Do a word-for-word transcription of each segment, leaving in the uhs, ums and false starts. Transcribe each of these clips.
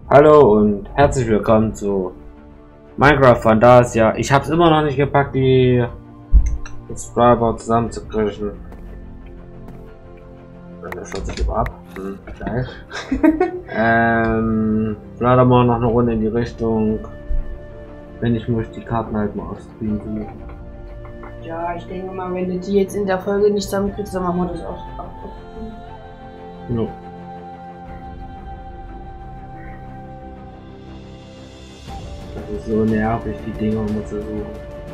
Hallo und herzlich willkommen zu Minecraft Fantasia. Ich habe es immer noch nicht gepackt, die Subscriber zusammenzukriegen. Das schaut sich lieber ab. Hm, gleich. ähm, leider mal noch eine Runde in die Richtung. Wenn ich muss die Karten halt mal ausspielen suchen. Ja, ich denke mal, wenn du die jetzt in der Folge nicht zusammenkriegst, dann machen wir das auch. No. Das ist so nervig, die Dinger muss ich suchen.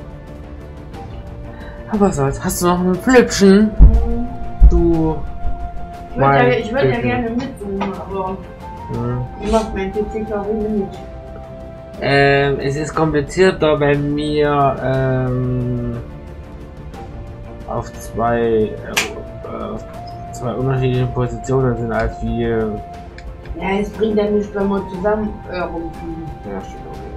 Aber was soll's? Hast du noch ein Flüppchen? Mhm. Du. Ich würde ja, ich würd ja gerne mitzoomen, aber Ja. ich mach mein P C glaube ich nicht. Ähm, es ist komplizierter, wenn wir ähm, auf zwei, äh, auf zwei unterschiedlichen Positionen sind, als wir. Ja, es bringt ja nichts, wenn wir zusammen äh, rumfliegen. Ja, stimmt.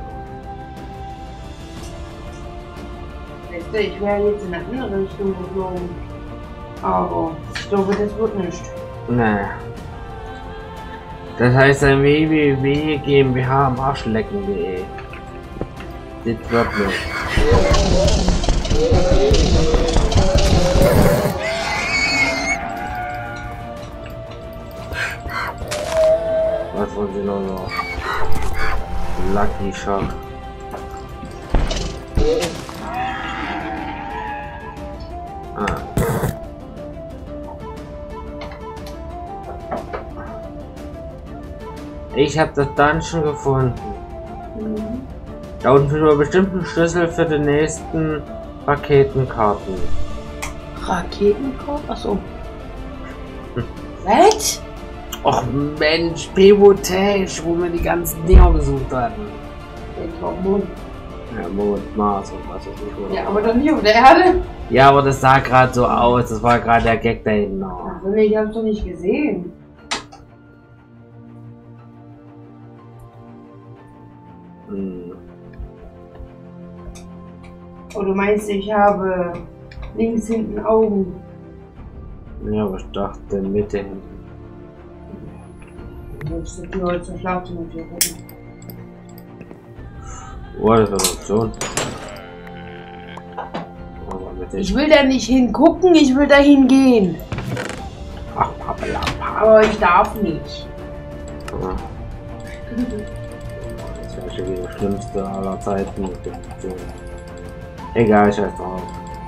Weißt du, ich wäre jetzt in eine andere Richtung geflogen. Aber ich glaube, das wird nicht. Naja. Das heißt ein w w w punkt GmbH am Arschlecken punkt de. Das wird nicht. Was wollen sie noch so? Lucky Shot. Ah. Ich habe das dann schon gefunden. Mhm. Da unten findet man bestimmt einen Schlüssel für die nächsten Raketenkarten. Raketenkopf? Achso. Hm. Was? Och Mensch, Pivotage, wo wir die ganzen Dinger gesucht hatten. Jetzt auf Mond. Ja, Mond, Mars und was weiß ich. Oder Ja, aber doch nicht auf der Erde. ja, aber das sah gerade so aus. Das war gerade der Gag da hinten. Also, nee, ich hab's doch nicht gesehen. Hm. Oh, du meinst, ich habe links hinten Augen. Ja, aber ich dachte Mitte hinten. Jetzt sind die heute zum Schlafzimmer gucken. Oh, das war doch schon. Aber mit Ich will da nicht hingucken, ich will da hingehen. Ach, Pappelappa. Aber ich darf nicht. Ja. Das wäre schon wieder das Schlimmste aller Zeiten. Egal, scheiß drauf.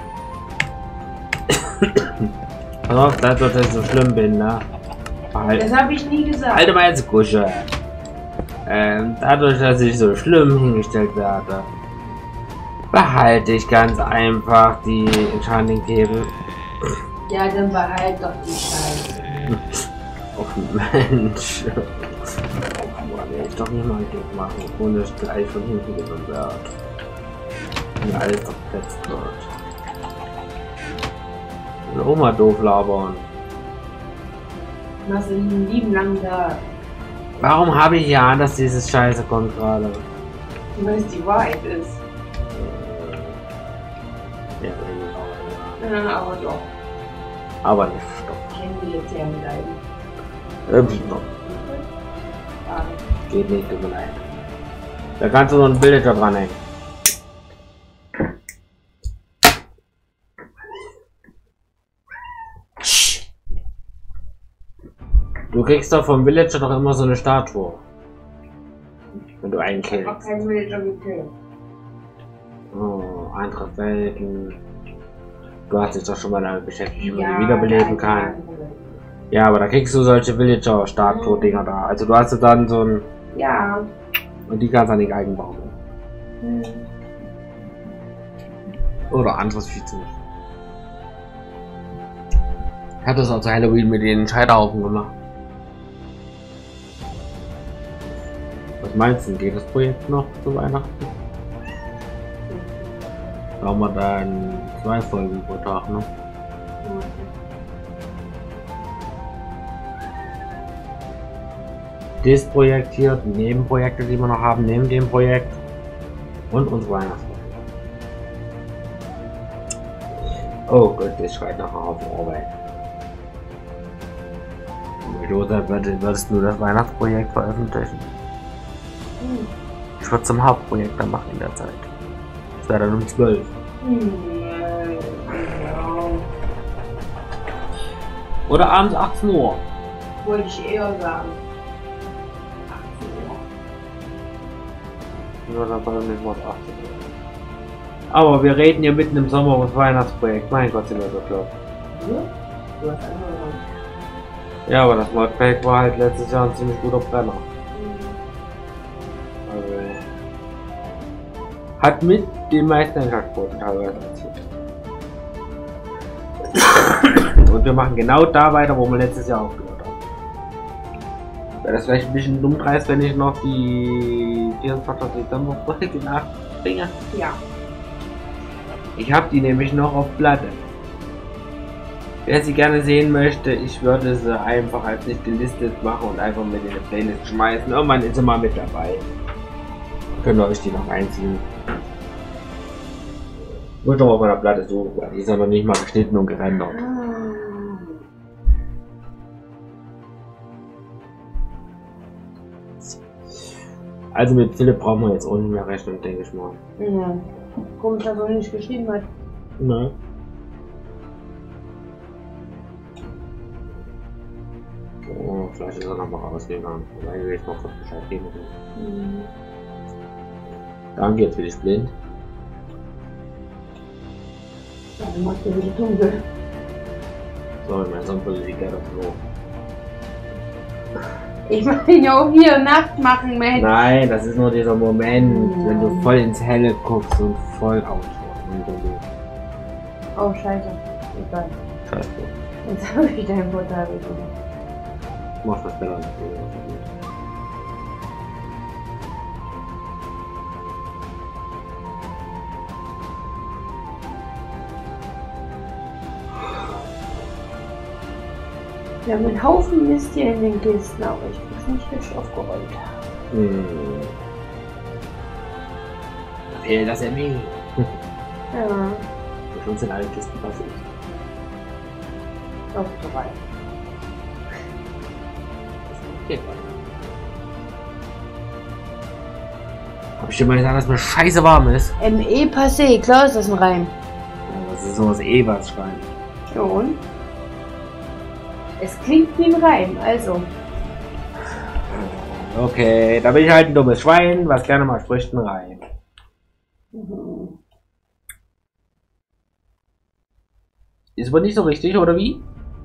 Pass auf, dass ich so schlimm bin, ne? Halt. Das habe ich nie gesagt. Halte mal jetzt Kusche. Ähm, dadurch, dass ich so schlimm hingestellt werde, behalte ich ganz einfach die Enchanting Table. Ja, dann behalt doch die Scheiße. Oh Mensch. Oh Mann, ich doch nicht mal Glück machen, ohne es gleich von hinten genommen wird. Und alles auf Platz wird. Und Oma doof labern. Machst du einen lieben langen Tag. Warum habe ich ja an, dass dieses Scheiße kommt gerade? Weil es die Wahrheit ist. Ja, ja, Ja, aber doch. aber nicht stopp. Kennen wir jetzt ja mit einem. Ähm, stopp. Geht nicht, tut mir leid. Da kannst du noch ein Bild dran hängen. Du kriegst doch vom Villager doch immer so eine Statue. Wenn du einen Ich hab killst. keinen Villager gekillt. Oh, andere Welten. Du hast dich doch schon mal damit beschäftigt, wie man Ja, die wiederbeleben kann. Ja, aber da kriegst du solche Villager-Statue-Dinger da. Also du hast dann so ein... Ja. Und die kannst du an den Galgen bauen. Hm. Oder anderes Vieh. Ich hab das auch zu Halloween mit den Scheiterhaufen gemacht. Was meinst du, geht das Projekt noch zu Weihnachten? Da haben wir dann zwei Folgen pro Tag, ne? Das Projekt hier, die Nebenprojekte, die wir noch haben, neben dem Projekt und unsere Weihnachtsfolge. Oh Gott, das schreit nach Haufen Arbeit. Josef, würdest du das Weihnachtsprojekt veröffentlichen? Ich würde zum Hauptprojekt dann machen in der Zeit. Das wäre dann um zwölf. Hm, ja. Oder abends achtzehn Uhr. Wollte ich eher sagen. achtzehn Uhr. Ja, dann war nicht mal achtzehn Uhr. Aber wir reden hier mitten im Sommer um das Weihnachtsprojekt. Mein Gott, sind wir so klar. Ja? Du hast angefangen. Ja, aber das Modpack war halt letztes Jahr ein ziemlich guter Brenner. Also, hat mit den meisten Einschlagquoten teilweise erzielt. Und wir machen genau da weiter, wo wir letztes Jahr aufgehört haben. Wäre das vielleicht ein bisschen dumm dreist, wenn ich noch die vierundzwanzigsten Dezember Folge nachbringe? Ja. Ich habe die nämlich noch auf Platte. Wer sie gerne sehen möchte, ich würde sie einfach als nicht gelistet machen und einfach mit in die Playlist schmeißen. Irgendwann ist sie mal mit dabei. Können wir euch die noch einziehen. Muss doch mal bei der Platte suchen, weil die ist ja noch nicht mal geschnitten und gerendert. Also mit Philipp brauchen wir jetzt auch nicht mehr rechnen, denke ich mal. Ja. Komisch, dass er nicht geschrieben hat. Nein. Oh, vielleicht ist er noch mal rausgegangen. Weil wir jetzt noch kurz Bescheid geben können. Mhm. Danke, jetzt bin ich blind. Ja, dann macht er wieder dunkel. So, mein Sonnenbrille liegt leider so. Ich mach ihn ja auch hier Nacht machen, Mensch. Nein, das ist nur dieser Moment, Ja. wenn du voll ins Helle guckst und voll aus. Oh, scheiße. Egal. Scheiße. Jetzt habe ich dein Portal wieder. Mach das besser. Wir haben einen Haufen Mist hier in den Kisten, aber ich krieg's nicht richtig aufgerollt. Hm. Fehlt das ja nie. Ja, Schon sind alle Kisten passiert. auf drei. Geht weiter. Hab ich dir mal gesagt, dass mir scheiße warm ist? M E passé, klar ist das ein Reim. Ja, das ist sowas eh was schreiben. Ja und? Es klingt wie ein Reim, also. Okay, da bin ich halt ein dummes Schwein, was gerne mal spricht ein Reim. Mhm. Ist aber nicht so richtig, oder wie?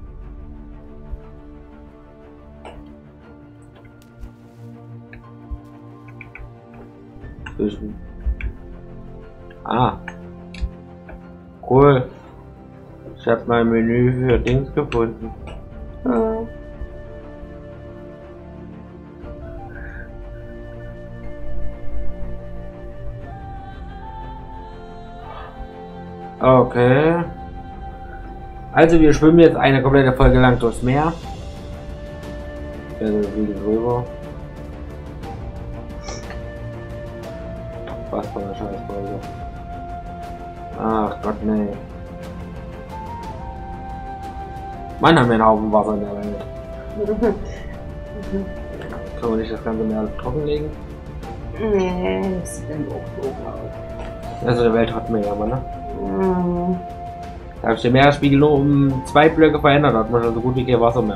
Zwischen. Ah. Cool. Ich habe mein Menü für Dings gefunden. Ja. Okay. Also wir schwimmen jetzt eine komplette Folge lang durchs Meer. Also wieder drüber. Was für eine Scheißfolge. Ach Gott, nee. Mann, haben wir einen Haufen Wasser in der Welt. Können wir nicht das ganze Meer alles trockenlegen? Nee, das sieht dann auch doof aus. Also der Welt hat mehr, aber ne? Mhm. Da habe ich den Meeresspiegel nur um zwei Blöcke verändert, hat man schon so gut wie kein Wasser mehr.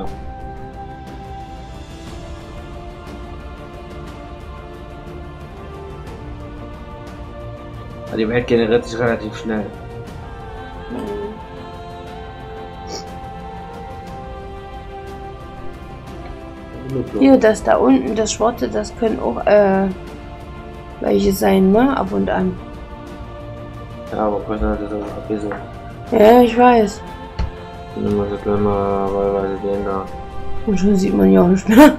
Also die Welt generiert sich relativ schnell. Mhm. Hier, das da unten, das Schwarze, das können auch äh, welche sein, ne? Ab und an. Ja, aber kostet das auch ein bisschen. Ja, ich weiß. Nehmen wir das gleich mal wahlweise den da. Und schon sieht man ja auch nicht mehr.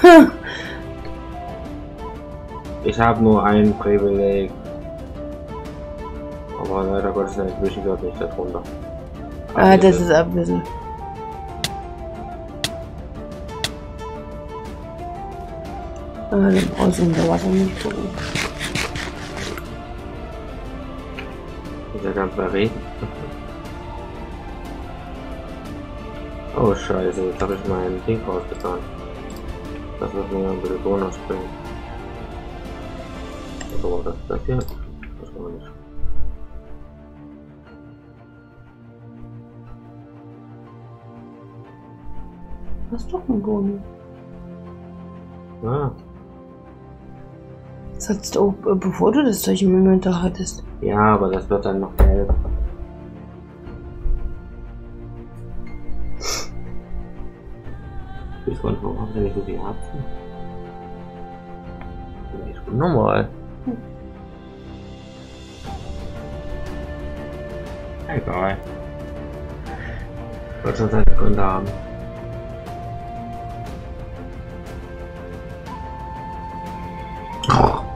Ich habe nur ein Privileg. Aber leider Gottes nicht, wischen wir nicht darunter. Ah, das ist ein bisschen. Ah, dann brauchst du unter Wasser nicht gucken. Ist ja ganz bei Regen. Oh Scheiße, jetzt habe ich mein Ding rausgetan. Das wird mir ein bisschen Bonus bringen. Aber das, das hier, das kann man nicht. Hast doch einen Boni. Ah. Das hattest du auch, äh, bevor du das Zeug im Inventar hattest. Ja, aber das wird dann noch gelb. Ich wollte noch mal, wenn ich so viel habe. Ich bin normal. Hm. Egal. Wird schon seine Gründe haben. Oh.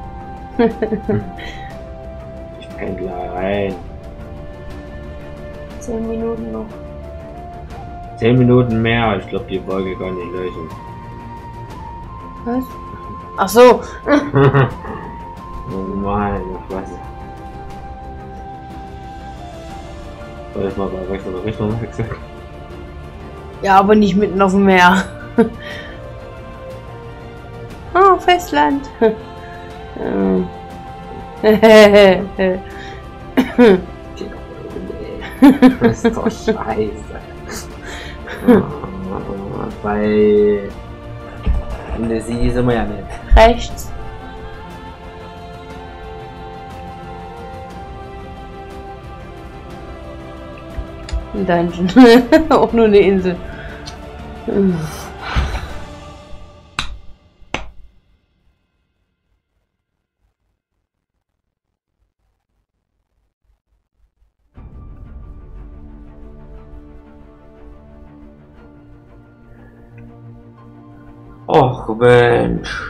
Ich bin rein. Zehn Minuten noch. Zehn Minuten mehr, ich glaube die Folge kann nicht lösen. Was? Ach so. Oh meine Fresse. Soll ich mal bei Wechsel oder Richtung wechseln? Ja, aber nicht mitten auf dem Meer. Oh, Festland. Das ist doch scheiße. Bei Indonesien sind wir ja nicht. Rechts. Ein Dungeon. Auch nur eine Insel. Och Mensch.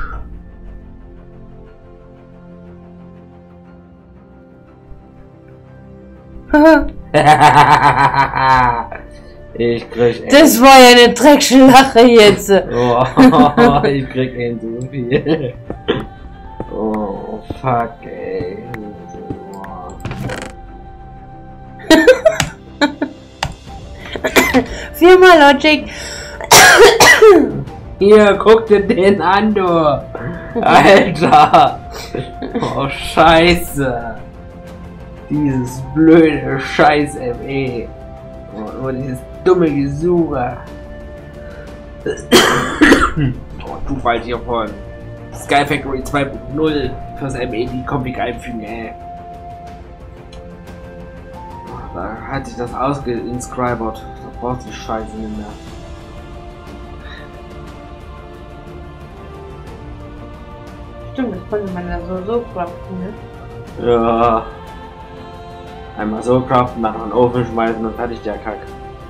Ich krieg echt. Das war ja eine Dreckschlache jetzt. Oh, ich krieg echt so viel. Oh, fuck, ey. Viermal Logic. Hier, guck dir den an, du. Alter. Oh, scheiße. Dieses blöde Scheiß M E. Oh, oh, dieses dumme Gesuche. Oh, du bald hier von Sky Factory zwei Punkt null fürs M E die Config einfügen, ey. Oh, da hatte ich das ausgeinscribert. Da brauchst du die Scheiße nicht mehr. Stimmt, das konnte man ja so, so craften, ne? Ja. Einmal so craften, dann noch in den Ofen schmeißen und fertig der Kack.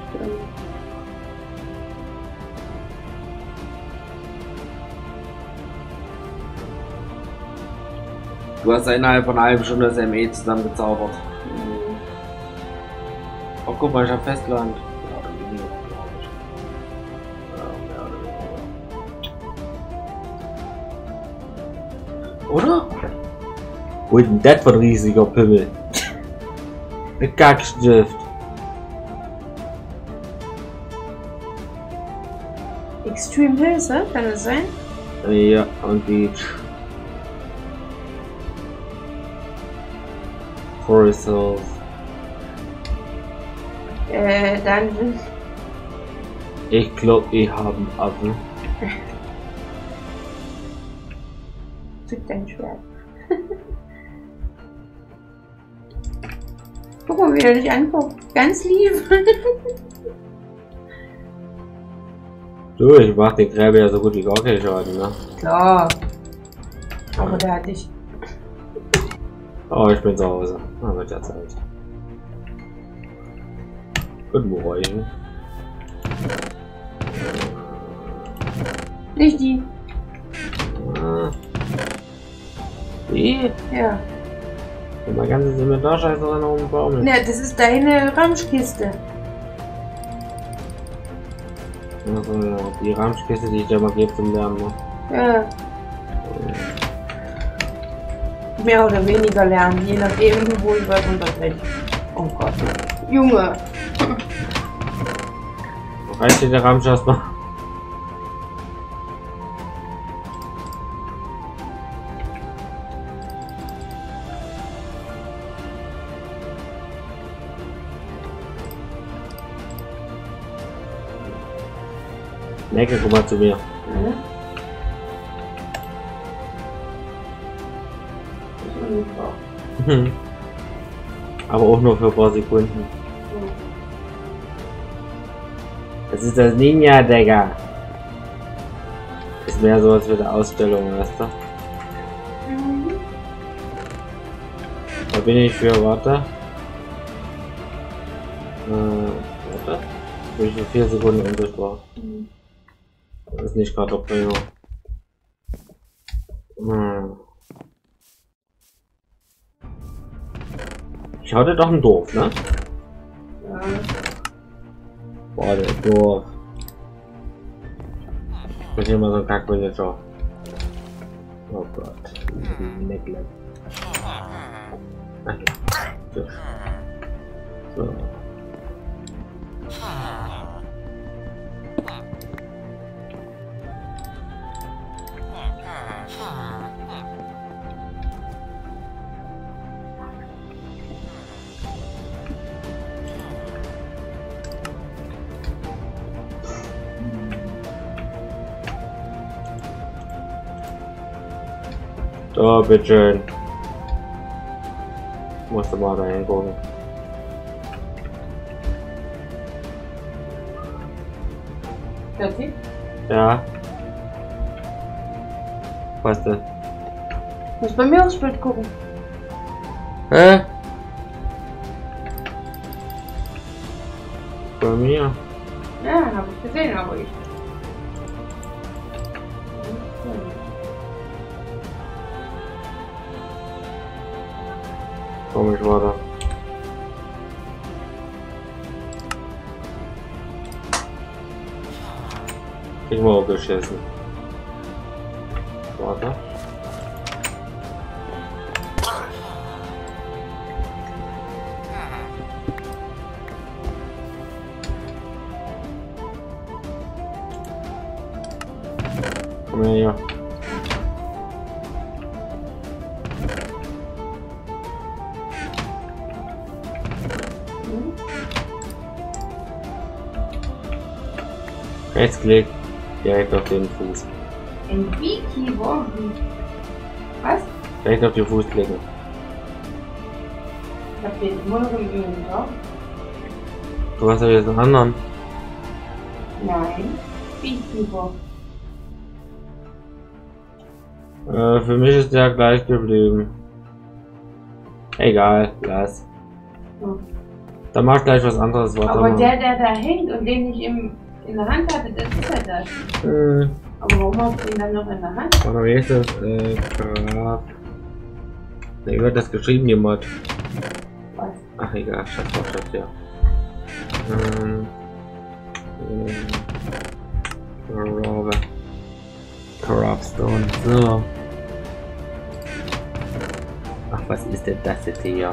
Du hast ja innerhalb von einer halben Stunde das M E zusammengezaubert. Mhm. Oh, guck mal, ich hab Festland. Oder? Wo ist denn das für ein riesiger Pimmel? Ein Kackstift. Extreme Hills, ne? Kann das sein? Ja, und Beach. Forest Hills. Äh, Dungeon. Ich glaub, ich hab einen Affen. Zück dein Schwert. Guck mal, wie er dich anguckt. Ganz lieb. Du, ich mach den Gräber ja so gut wie gar keinen Schaden, ne? Klar. Aber der hat dich. Oh, ich bin zu Hause. Na, wird ja Zeit. Guten Morgen. Nicht die. Ah. Wie? Ja. Mein ganzes Inventar-Scheiße drin auf dem Baum. Ne, das ist deine Ramschkiste. Also, ja, die Ramschkiste, die ich dir mal gebe zum Lernen, ne? Ja. Mehr oder weniger lernen, je nachdem, wo ich was unterbreche. Oh Gott. Junge. Reicht dir der Ramsch erstmal? Necke, komm mal zu mir. Mhm. Ich bin nicht drauf. Aber auch nur für ein paar Sekunden. Mhm. Das ist das Ninja, Digga. Ist mehr so als für die Ausstellung, weißt du? Mhm. Da bin ich für, warte. Äh, warte. Bin ich für vier Sekunden unsichtbar. Mhm. Das ist nicht gerade Primo. Hm. Ich hatte doch ein Dorf, ne? Ja. Boah, der Dorf. Ich bin hier mal so ein Kack-Villager. Oh Gott. Neckle. Ach ja. So. So, bitteschön. Musste mal da hingucken. Fertig? Ja. Was denn? Muss bei mir aufs Bild gucken. Hä? Bei mir? Ja, habe ich gesehen, aber ich. Komm ich weiter. Ich mal auch geschissen. Warte. Komm her hier. Rechtsklick, direkt auf den Fuß. Ein Wiki-Wort. Was? Direkt auf den Fuß klicken. Ich hab den immer noch im Öl drauf. Du hast ja jetzt einen anderen. Nein. Wiki-Wort. Äh, für mich ist der gleich geblieben. Egal, lass. Hm. Dann mach gleich was anderes. Warte Aber mal. der, der da hängt und den ich im, in der Hand hatte, das ist ja das. Hm. Aber warum hast du ihn dann noch in der Hand? Warte, wie ist das? Äh, Graf. Ne, wie wird das geschrieben, jemand? Was? Ach, egal, Schatz, doch, Schatz, ja. Ähm. Ähm. Craftstone, so. Ach, was ist denn das jetzt hier?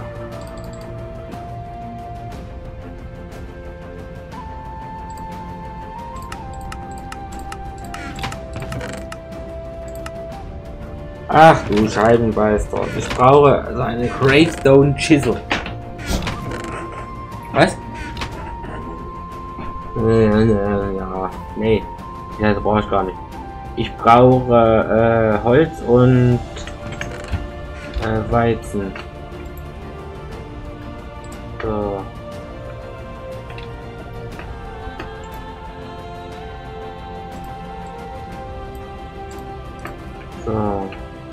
Ach du Scheibenbeister, ich brauche also eine Gravestone Chisel. Was? Ja, ja, ja. Nee, ja, das brauche ich gar nicht. Ich brauche äh, Holz und äh, Weizen. So. So.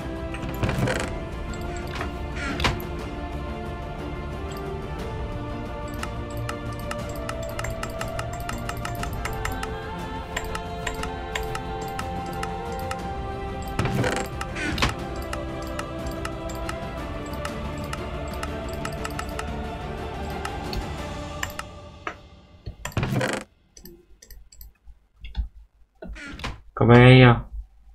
Komm mal her.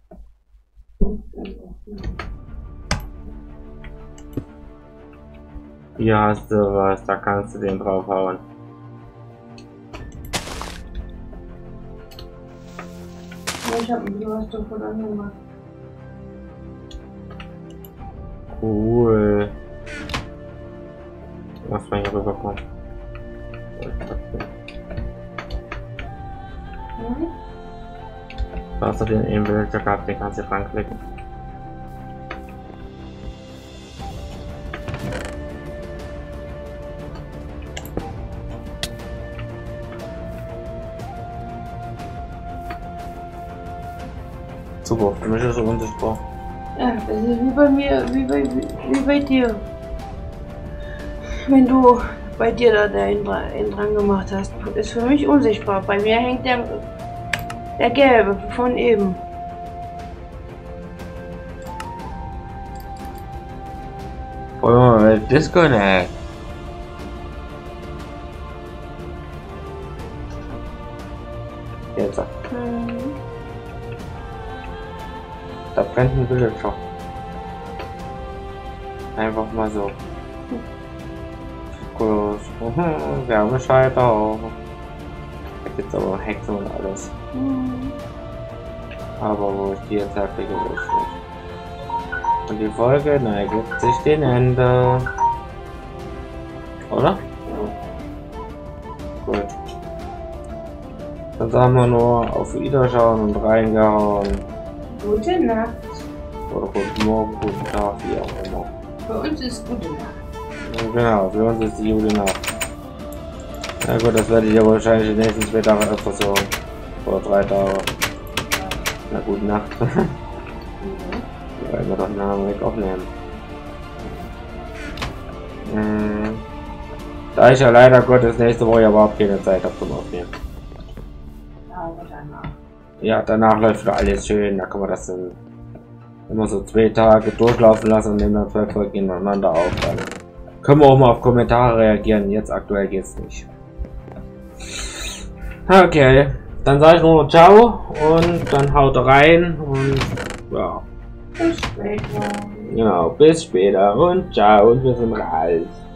Hier hast du was, da kannst du den draufhauen. Ja, ich hab ein bisschen was davon angemacht. Cool. Lass mal hier rüberkommen. Hm? Du hast doch den Inventor gehabt, den kannst du ranklicken. Super, für mich ist es unsichtbar. Ja, das ist wie bei mir, wie bei, wie bei dir. Wenn du bei dir da den dran gemacht hast, ist für mich unsichtbar. Bei mir hängt der, der gelbe von eben. Wollen wir mal Disconnect? Jetzt. Hm. Da brennt ein Villager. Einfach mal so. Groß. Wärmeschalter. Da gibt's aber Hexen und alles. Hm. Aber wo ich die jetzt herkriege, weiß ich nicht. Und die Folge neigt sich den Ende. Oder? Gut. Dann sagen wir nur auf Wiederschauen und reingehauen. Gute Nacht. Oder guten Morgen, guten Tag, wie auch immer. Für uns ist gute Nacht. Genau, für uns ist die gute Nacht. Na gut, das werde ich ja wahrscheinlich die nächsten zwei Tage öfters so. Oder drei Tage. Na gute Nacht. Mhm. Weil wir doch einen Namen weg aufnehmen. Hm. Da ich ja leider Gottes nächste Woche überhaupt keine Zeit habe zum Aufnehmen. Ja, aber danach. Ja, danach läuft wieder alles schön, da kann man das dann immer so zwei Tage durchlaufen lassen und nehmen dann zwei Folgen ineinander auf. Dann können wir auch mal auf Kommentare reagieren, jetzt aktuell geht's nicht. Okay, dann sage ich nur ciao und dann haut rein und ja. Bis später. Genau, bis später und ciao und wir sind raus.